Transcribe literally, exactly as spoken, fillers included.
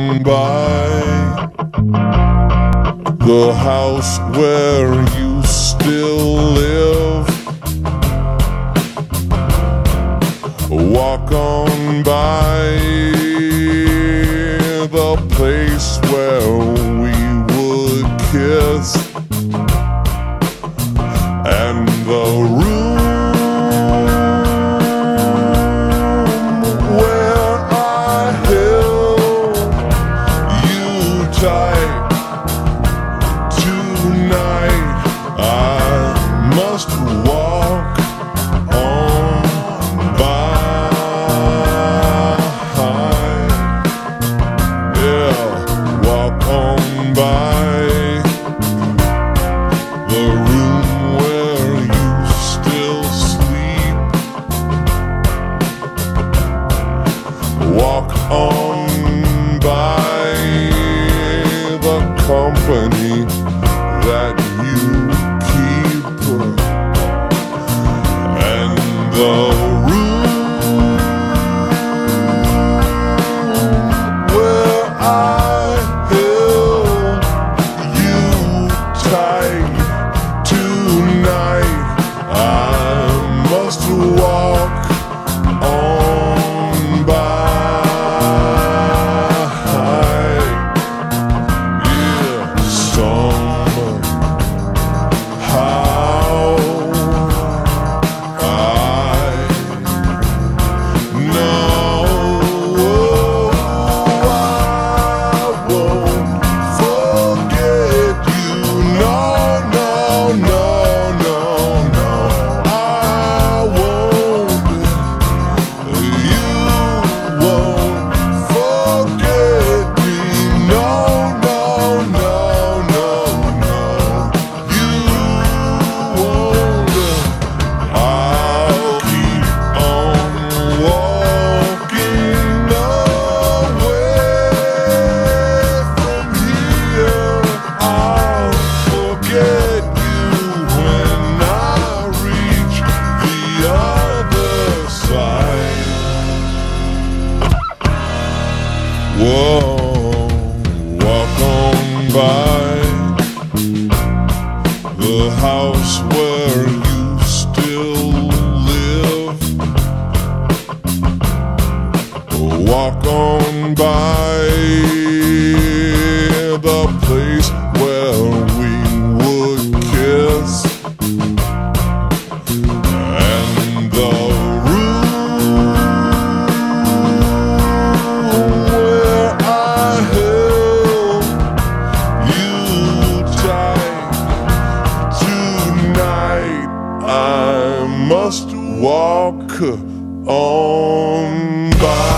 on by the house where you still live. Walk on by the place where we would kiss, and the room where I held you tight. Tonight I must walk on by. Yeah, walk on by the room where you still sleep. Walk on by the company that you keep, and the room where I held you tight. Tonight I must walk on by. Yeah, somehow I know I won't forget you. No, no, no, no, no, I won't. You won't forget me. No, no, no, no, no, you won't. I'll keep on walking away from here. I'll forget you when I reach the other side. Whoa, walk on by the house where you still live. Walk on by the place where we would kiss, and the room where I held you tight. Tonight I must walk on by.